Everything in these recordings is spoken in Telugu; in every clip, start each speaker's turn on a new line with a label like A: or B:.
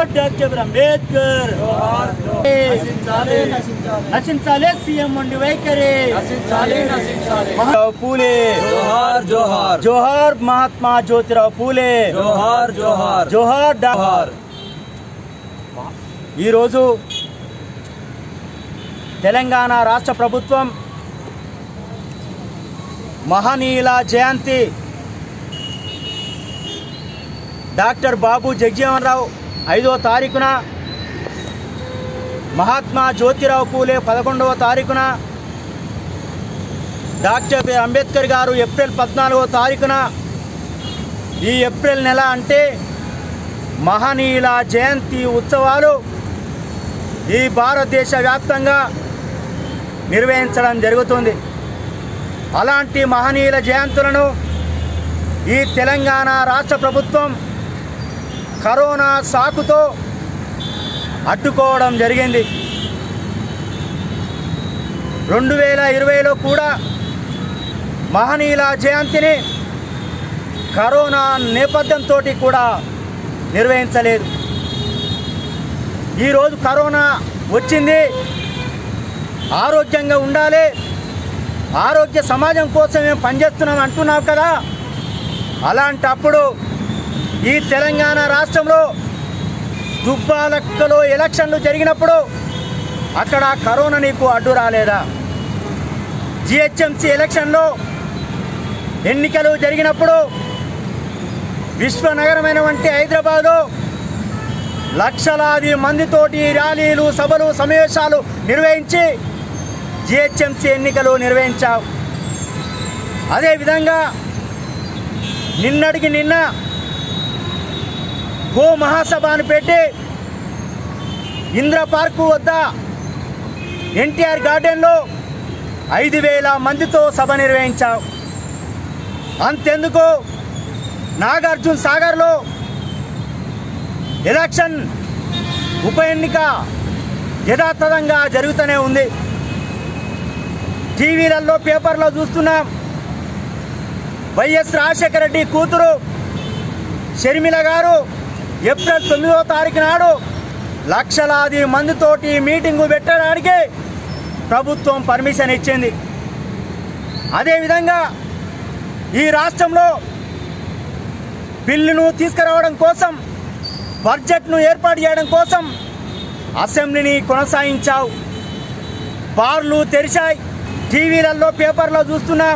A: డాక్టర్ అంబేద్కర్ నశించాలే సీఎం మొండి వైఖరి పూలే
B: జోహార్ జోహార్
A: జోహార్ మహాత్మా జ్యోతిరావు పూలే
B: జోహార్ జోహార్
A: జోహార్ జోహార్। ఈరోజు తెలంగాణ రాష్ట్ర ప్రభుత్వం మహనీయుల జయంతి డాక్టర్ బాబు జగజీవన్ రావు 5వ తారీఖున, మహాత్మా జ్యోతిరావు పూలే 11వ తారీఖున, డాక్టర్ అంబేద్కర్ గారు ఏప్రిల్ 14వ తారీఖున, ఈ ఏప్రిల్ నెల అంటే మహనీయుల జయంతి ఉత్సవాలు ఈ భారతదేశ వ్యాప్తంగా నిర్వహించడం జరుగుతుంది। అలాంటి మహనీయుల జయంతులను ఈ తెలంగాణ రాష్ట్ర ప్రభుత్వం కరోనా సాకుతో అడ్డుకోవడం జరిగింది। 2020లో కూడా మహనీయుల జయంతిని కరోనా నేపథ్యంతో కూడా నిర్వహించలేదు। ఈరోజు కరోనా వచ్చింది, ఆరోగ్యంగా ఉండాలి, ఆరోగ్య సమాజం కోసం మేము పనిచేస్తున్నాం అంటున్నాం కదా। అలాంటప్పుడు ఈ తెలంగాణ రాష్ట్రంలో దుబ్బాలక్కలో ఎలక్షన్లు జరిగినప్పుడు అక్కడ కరోనా నీకు అడ్డు రాలేదా? జిహెచ్ఎంసీ ఎలక్షన్లో ఎన్నికలు జరిగినప్పుడు విశ్వనగరమైనటువంటి హైదరాబాద్లో లక్షలాది మందితోటి ర్యాలీలు, సభలు, సమావేశాలు నిర్వహించి జిహెచ్ఎంసీ ఎన్నికలు నిర్వహించావు। అదేవిధంగా నిన్నటికి నిన్న గో మహాసభను పెట్టి ఇంద్ర పార్కు వద్ద ఎన్టీఆర్ గార్డెన్లో 5,000 మందితో సభ నిర్వహించావు। అంతెందుకు నాగార్జున సాగర్లో ఎలక్షన్ ఉప ఎన్నిక యథాతథంగా జరుగుతూనే ఉంది। టీవీలలో, పేపర్లో చూస్తున్నాం, వైఎస్ రాజశేఖర రెడ్డి కూతురు షర్మిల గారు ఏప్రిల్ 9వ తారీఖు నాడు లక్షలాది మందితోటి మీటింగు పెట్టడానికి ప్రభుత్వం పర్మిషన్ ఇచ్చింది। అదేవిధంగా ఈ రాష్ట్రంలో బిల్లును తీసుకురావడం కోసం, బడ్జెట్ను ఏర్పాటు చేయడం కోసం అసెంబ్లీని కొనసాగించావు। బార్లు తెరిచాయి, టీవీలలో, పేపర్లో చూస్తున్నాం,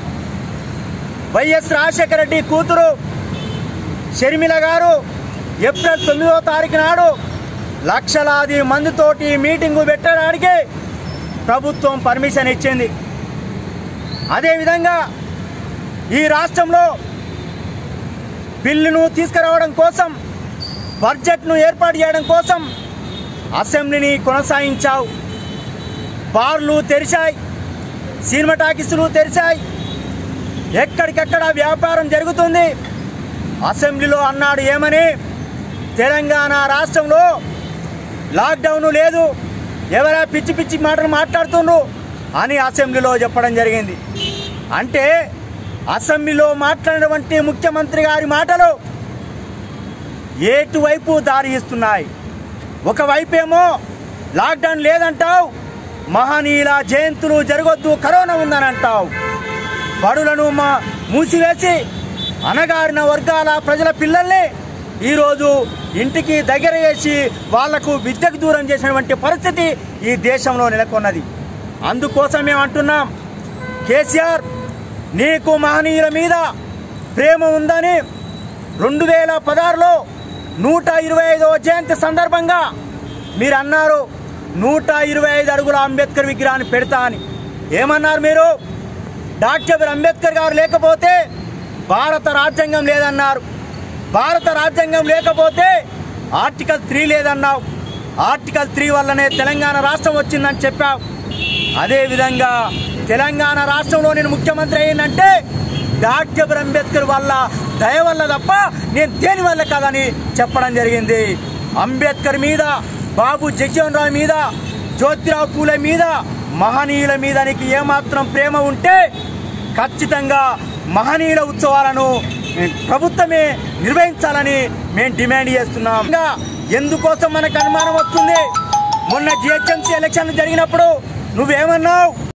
A: వైఎస్ రాజశేఖర రెడ్డి కూతురు షర్మిల గారు ఏప్రిల్ 9వ తారీఖు నాడు లక్షలాది మందితోటి మీటింగు పెట్టడానికి ప్రభుత్వం పర్మిషన్ ఇచ్చింది। అదేవిధంగా ఈ రాష్ట్రంలో బిల్లును తీసుకురావడం కోసం, బడ్జెట్ను ఏర్పాటు చేయడం కోసం అసెంబ్లీని కొనసాగించావు। బార్లు తెరిచాయి, సినిమా టాకీసులు తెరిచాయి, ఎక్కడికెక్కడ వ్యాపారం జరుగుతుంది। అసెంబ్లీలో అన్నాడు ఏమని, తెలంగాణ రాష్ట్రంలో లాక్డౌన్ లేదు, ఎవరా పిచ్చి పిచ్చి మాటలు మాట్లాడుతుండ్రు అని అసెంబ్లీలో చెప్పడం జరిగింది। అంటే అసెంబ్లీలో మాట్లాడినటువంటి ముఖ్యమంత్రి గారి మాటలు ఏటువైపు దారి ఇస్తున్నాయి? ఒకవైపేమో లాక్డౌన్ లేదంటావు, మహనీయుల జయంతులు జరగొద్దు, కరోనా ఉందని అంటావు, బడులను మూసివేసి అణగారిన వర్గాల ప్రజల పిల్లల్ని ఈరోజు ఇంటికి దగ్గర చేసి వాళ్లకు విద్యకు దూరం చేసినటువంటి పరిస్థితి ఈ దేశంలో నెలకొన్నది। అందుకోసం మేము అంటున్నాం, కేసీఆర్ నీకు మహనీయుల మీద ప్రేమ ఉందని 2016లో 125వ జయంతి సందర్భంగా మీరు అన్నారు 125 అడుగుల అంబేద్కర్ విగ్రహాన్ని పెడతా అని। ఏమన్నారు మీరు? డాక్టర్ అంబేద్కర్ గారు లేకపోతే భారత రాజ్యాంగం లేదన్నారు, భారత రాజ్యాంగం లేకపోతే ఆర్టికల్ 3 లేదన్నావు, ఆర్టికల్ 3 వల్లనే తెలంగాణ రాష్ట్రం వచ్చిందని చెప్పావు। అదేవిధంగా తెలంగాణ రాష్ట్రంలో నేను ముఖ్యమంత్రి అయ్యిందంటే డాక్టర్ అంబేద్కర్ వల్ల, దయ వల్ల తప్ప నేను దేని వల్ల కాదని చెప్పడం జరిగింది। అంబేద్కర్ మీద, బాబు జగజీవన్ రావు మీద, జ్యోతిరావు పూలే మీద, మహనీయుల మీద నీకు ఏమాత్రం ప్రేమ ఉంటే ఖచ్చితంగా మహనీయుల ఉత్సవాలను ప్రభుత్వమే నిర్వహించాలని మేము డిమాండ్ చేస్తున్నాం। ఎందుకోసం మనకు అనుమానం వస్తుంది? మొన్న జిహెచ్ఎంసీ ఎలక్షన్లు జరిగినప్పుడు నువ్వేమన్నావు?